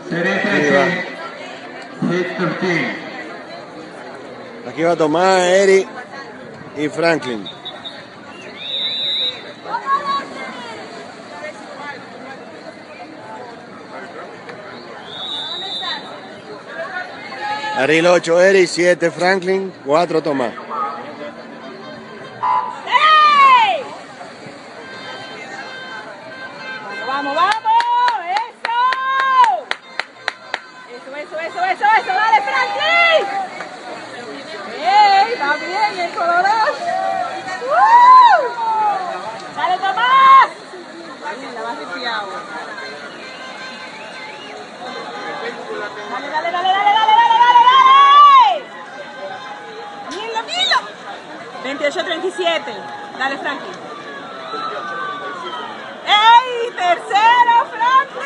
Aquí va Tomás, Eric y Franklin. Ariel 8, Eric, 7, Franklin, 4, Tomás. ¡Hey! ¡Vamos, vamos! ¡Eso! ¡Dale, Franklin! ¡Ey! ¡Va bien el colorado! ¡Dale, Tomás! La vas desfiado. ¡Dale! ¡Milo! 28-37. Dale, Franklin. ¡Ey! ¡Tercero, Franklin!